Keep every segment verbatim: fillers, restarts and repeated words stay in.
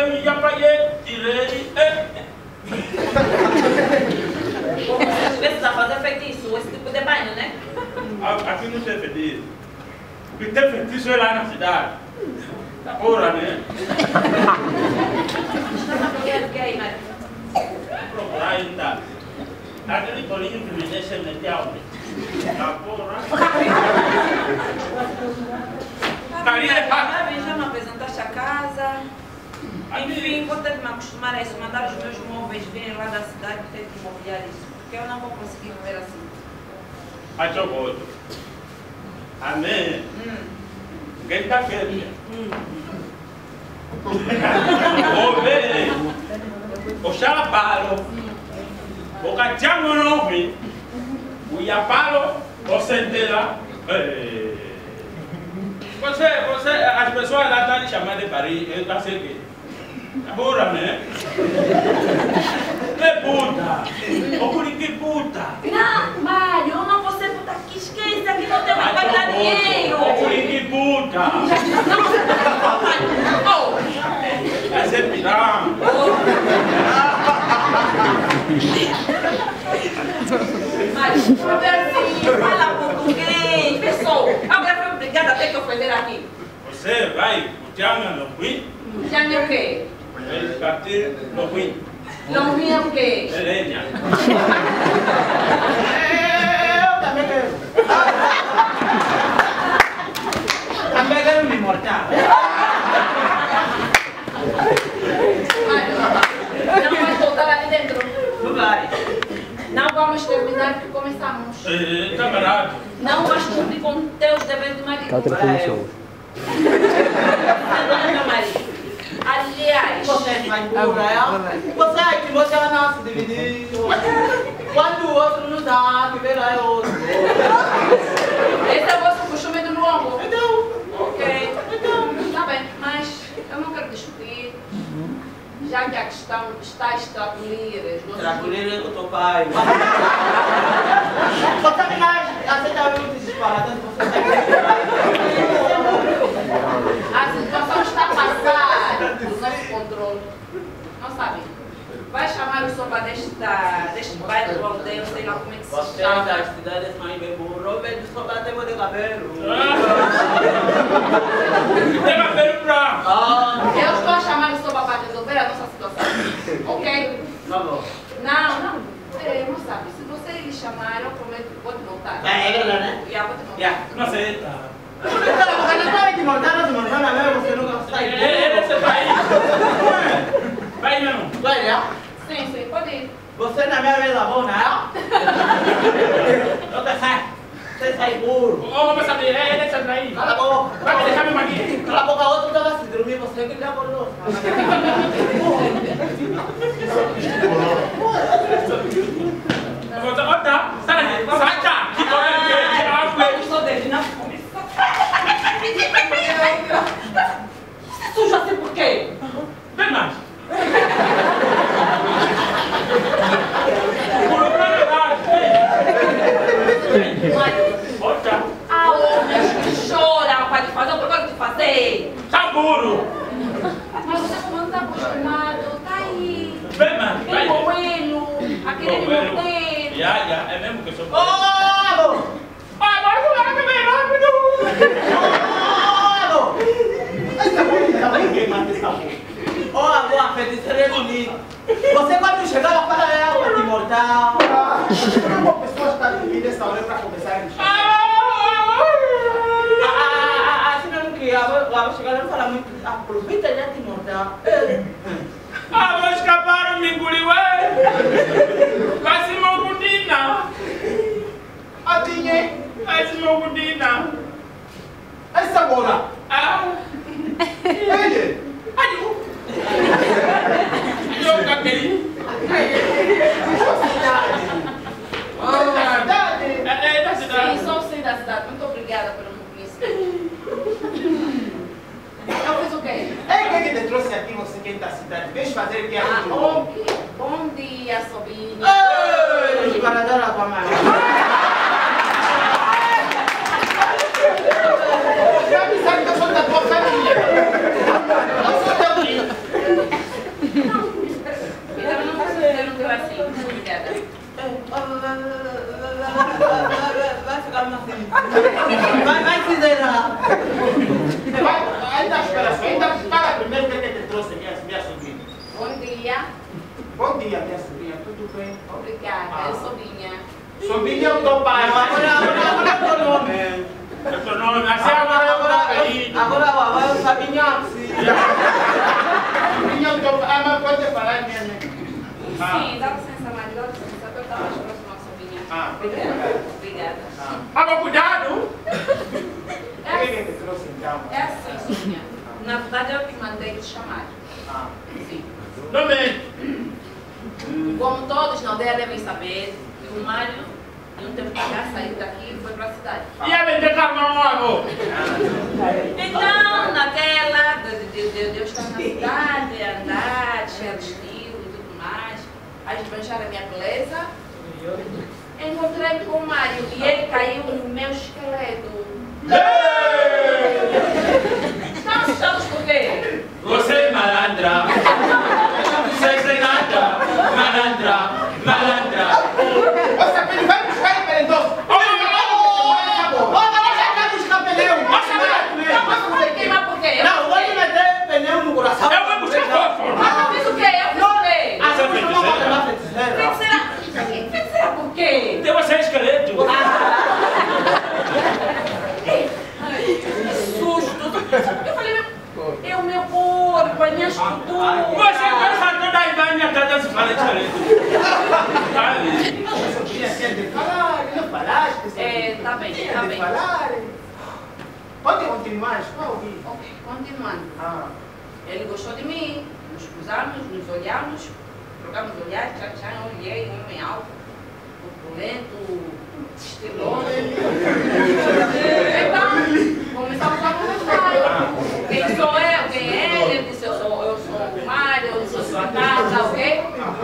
me apaguei, tirei. Precisa fazer feitiço, esse tipo de banho, né? Aqui não tem feitiço. O que tem feitiço é lá na cidade. Da porra, né? Está na mulher que aí, Mário? Procurar ainda. Aquele bolinho que me deixa meter a homem. Da porra. Maria, já me apresentaste a casa. Enfim, vou ter que me acostumar a isso, mandar os meus móveis virem lá da cidade e ter que mobiliar isso. Porque eu não vou conseguir viver assim. Mas eu vou. Amém. Hum. Quem está querendo? Hum. Vou ver. O xalapalo. O cachorro não vi. O iapalo. O centela. Você, você, as pessoas lá estão lhe chamando de Paris. Eu não sei o que. Porra, né? É puta! Ô, por que puta? Não, Mário, eu não vou ser puta aqui. Esqueça que não temos que dar dinheiro. Ô, por que puta? Não, Mário. Vai ser pirão. Mário, Robertinho, fala português. Pessoal, agora foi obrigada a ter que ofender aqui. Você vai, o Tiago não fui? Já me o quê? Ele partiu, não fui. Não vinha o quê? Helena. Eu também quero. Também quero me mortar. Não vai voltar ali dentro. Não vai. Não vamos terminar o que começamos. É, camarada. Não vais cumprir com teus deveres de marido. Para eu. Perdona, meu marido. Aliás, Você vai burra, é? Você é que você vai não se dividir. Quando o outro não dá, que verá é outro. esse é o vosso costume do longo. Então, Ok. Então, tá bem, mas eu não quero discutir. Já que a questão está a extrapolir os nossos... tranquilo com o teu pai. Você me dá, aceita muito disparatando, você A situação está a passar do nosso controle. Não sabe? Vai chamar o sopa desta, deste bairro do aldeio, sei lá como é que se você chama. das cidades mais bem burro, vem de sobra tempo de cabelo. Tem cabelo pra... Ah, Eu estou a chamar o sopa para resolver a nossa situação. Ok? tá bom. Não, não. É, não sabe. Se você lhe chamar, eu prometo que vou te voltar. É regra, né? Já vou te voltar. Já. Não aceita. Cara, você não sabe que montar as montanas mesmo, você nunca sai. É, você vai. Vai mesmo. Vai, né? Sim, sim, pode ir. Você na minha vez é bom, né? Não sai. Você sai burro. Ô, mas sabe, é, deixa daí. Cala a boca. Vai me deixar mesmo aqui. Cala a boca, outro tava se dormir, você que já acordou. Ó, tá. Sai daqui. Sai, tá. Que dói, que dói. Eu sou dele, não come. Você suja assim por quê? Vem mais. Por outra verdade. Ó, tá. Ah, homens que choram para te fazer o que eu quero te fazer. Tá burro. Mas você como não está acostumado, tá aí. Vem mais. Vem Vai. com ele, aquele Coelho. morrer. Já, já. É mesmo que eu sou. Ô, alô! Ah, vai jogar também rápido. Alô! Essa mulher tá ninguém mata essa porra. Ô, alô, a feiticeira é bonita. Você quando chegar lá fala é água de mortal. Uma pessoa está dividida essa hora para começar a encher. Assim mesmo que a chegar lá e falar muito. Aproveita já de mortal. Ah, vou escapar o minguriué. Vai se mogudina. Adinhe, Vai se mogudina. essa bola. Ah. Ele. Ayo. Ayo, kakei. Da cidade. É, é da Sim, cidade. sou sim da cidade. Muito obrigada pelo conhecimento. Eu fiz o quê? É quem que te trouxe aqui, você que é da cidade. Vem fazer o que é Ah, aqui. ok. Bom dia, sobrinho. Ei, para dar a tua mãe. Já me sabe que eu sou da tua família. Eu sou teu filho. Vai, vai fizerar. Vai, ainda espera, ainda fala primeiro o que é que te trouxe, minha, minha sobrinha. Bom dia. Bom dia, minha sobrinha, tudo bem? Obrigada, Ah. é sobrinha. Sobrinha é o teu pai. Agora, agora, agora é o teu nome. É teu nome, assim Agora, agora agora, eu vou agora, agora eu sabia assim. Sobrinha é o teu pai. Ah, mas pode falar, minha mãe. Ah. Sim, dá licença, Mário, dá licença, que eu estava mais próxima à sobrinha. Ah, Obrigada. Obrigada. Ah. Ah, mas cuidado! O que é que te trouxe então? É assim, sobrinha. Na verdade, eu que mandei te chamar. Ah. Sim. Nome? Como todos na aldeia devem saber, o Mário, de um tempo para cá, saiu daqui e foi para a cidade. E a vender carvão, avô? Então, naquela de, de, de, de eu estar na cidade, andar, cheio de estilo e tudo mais, a esbanjar a minha beleza, encontrei com o Mário e ele caiu no meu esqueleto. Estão assustados por quê? Você é malandra. Você sem nada. Malandra. Malandra. Você vai buscar empreendedor. Não, mas foi queimar por quê? Não, vou lhe meter pneu no coração. Eu vou buscar fósforo. Mas eu fiz o quê? Eu fiz o quê? Ah, você não vai levar feiticeira. Feiticeira? Feiticeira por quê? Então você é esqueleto. Que susto! Eu falei, é o meu corpo, é minha escultura. Você pensa toda a idade minha casa se fala esqueleto. Sabe? Sobrinha, quer de falar, não falaste. É, tá bem, tá de bem. falar. Pode continuar, estou a ouvir. Ok, continuando. Ah. Ele gostou de mim, nos cruzamos, nos olhamos, trocamos olhares, já, já olhei, um homem alto, corpulento, estiloso. Então, começamos a conversar. Quem sou eu, quem é ele? Ele disse, eu sou, eu sou o Mário, eu sou sua casa, ok?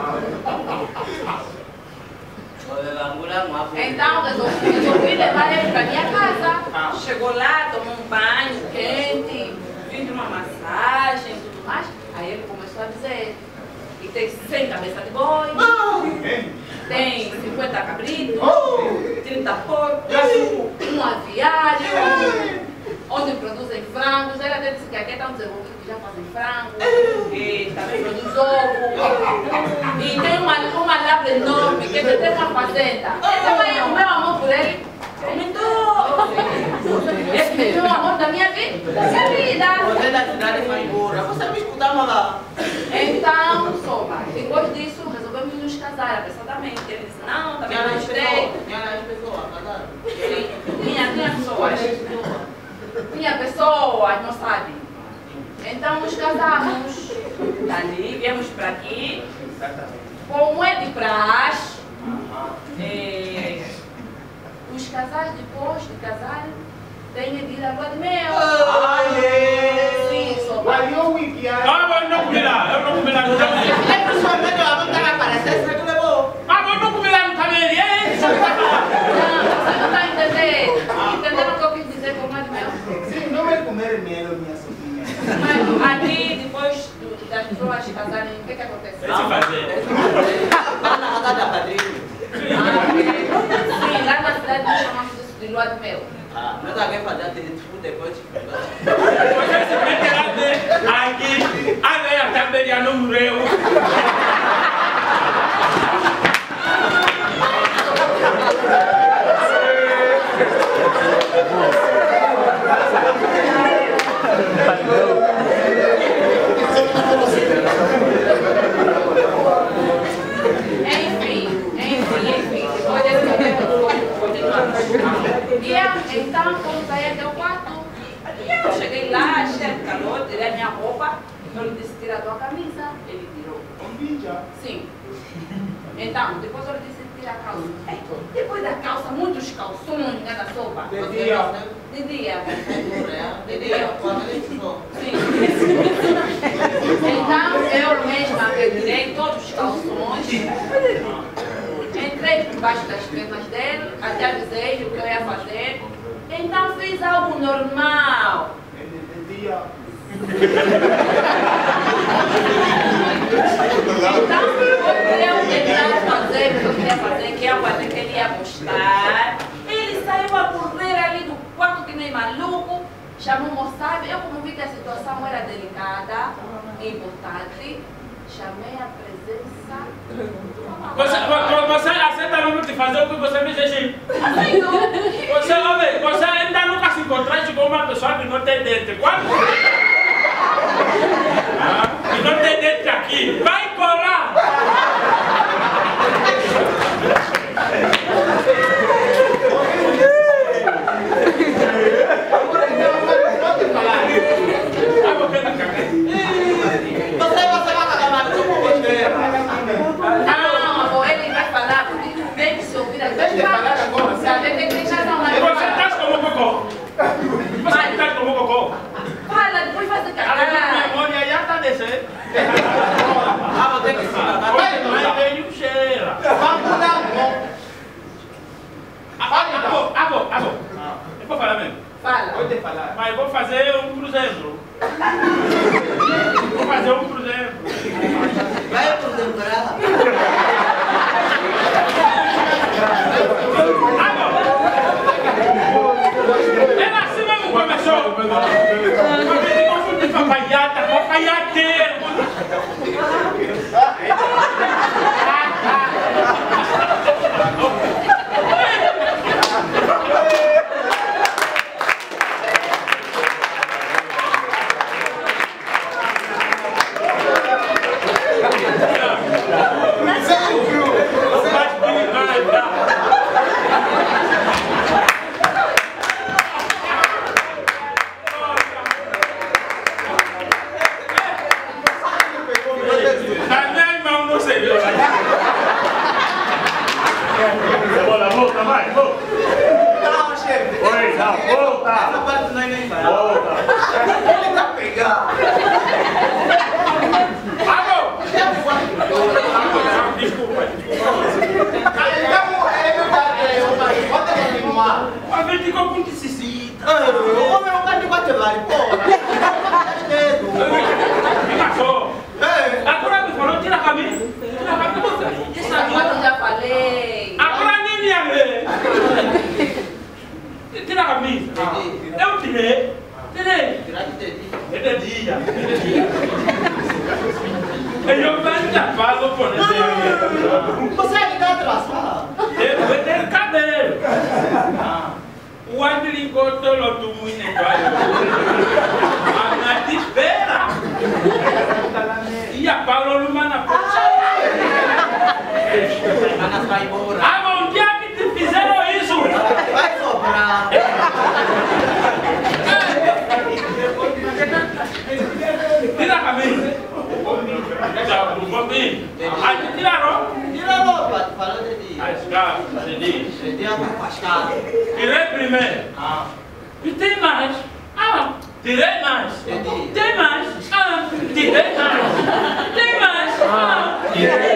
Então, resolvi, resolvi levar ele para minha casa. Chegou lá, tomou um banho quente, fiz uma massagem e tudo mais. Aí ele começou a dizer que tem cem cabeças de boi, tem cinquenta cabritos, trinta porcos, um aviário, onde produzem frangos. Ele até disse que aqui estão desenvolvidos que já fazem frango, e também produz ovo. E tem uma, uma labra enorme que ele tem uma fazenda. Então aí o meu amor por ele aumentou. Esse é o amor da minha vida, da minha vida. Você da cidade foi embora. Você me escutava lá. Então, Soba, depois disso resolvemos nos casar apressadamente. Ele disse, não, também não gostei. Tinha as pessoas, casaram. Sim, tinha, tinha pessoas. Tinha pessoas, não sabe? Então nos casamos. Dali, viemos para aqui. Como é de praxe, é, os casais depois de casarem têm de ir à lua de mel. Sim, Soba. Aí eu enviar. Ah, mas não comi lá. Eu não comi lá no também. É principalmente a mãe que vai aparecer, você que levou. Ah, mas não comi lá no também. É isso. Não, você não está entendendo. Entenderam o que eu quis dizer com lua de mel? Sim, não é comer mel, minha sobrinha. Mas ali, depois do, das pessoas casarem, o que que acontece? Deixa eu fazer. Vai na casa da padrinha. Ah, sim, lá na cidade nós chamamos isso de lua de mel. Ah, mas alguém fazer tudo depois. Você se meterá aqui. A velha também já não morreu. Enfim, enfim, enfim. Depois desse momento, continuamos. E então, fomos aí até o quarto. E eu cheguei lá, cheio de calor, tirei minha roupa. Eu lhe disse, tira a tua camisa. Ele tirou. Convida. Sim. Então, depois eu lhe disse, tira a calça. É, depois da calça, muitos calções, né, da sopa. De dia. De dia. De dia, quando ele ficou. Sim. Então, eu mesma retirei todos os calções, entrei por baixo das pernas dele, até avisei o que eu ia fazer. Então, fiz algo normal. De dia. Então, eu terminar de fazer o que eu queria fazer, que é o que ele ia mostrar. Ele saiu a correr chamei a presença. Você, você aceita mesmo de fazer o que você me exige? Aceito. Você, homem, você ainda nunca se encontraste com uma pessoa que não tem dente. Quando? Ah, que não tem dente aqui. Vai colar! Você, você vai cagar mais com você. Não, amor, ele vai falar, porque vem que se ouvir aqui. Deixa eu falar agora. Você tem que deixar não, Você está como cocô. Você está como cocô. Fala, depois faz o A cagada. memória já está descendo. Ah, vou ter que se cagar. Vai, veio cheira. Vamos mudar. Agora, agora, agora. Eu vou falar mesmo. Fala. Pode falar. Mas eu vou fazer um cruzeiro. Vou fazer um cruzeiro. Vai pro decorado. Ela assim mesmo começou. Eu me confundi com papaiata, papaiateiro. Calma, chefe. Oi, não, volta. Essa parte não é nem vai. Volta. Ele tá pegando. Agora! Desculpa, desculpa. A gente ficou com necessita. O homem não vai te bater lá, porra. Fica só. Ei, Agora me falou, tira a camisa. Tira a camisa. Essa coisa eu já falei. Agora nem me abre. Tira a camisa. Eu tirei. Tirei. É de dia. Eu venho de pago por esse. você é de dentro da sala. Eu vou ter cabelo. O Andrinho todo tu muito embora. A minha espera. E a Paulo Lumana poxa. Anas vai embora. Ah, bom dia que te fizeram isso. Vai sobrar. Tira a camisa. Já, o bombinho. Aí tiraram. Tira a roupa, falando de dia. Aí está, de dia. De dia com pascado. Tirei primeiro. Ah, E tem mais. Ah, tirei mais. de dia. Tem mais. Ah, tirei mais. Tem mais. Ah, tirei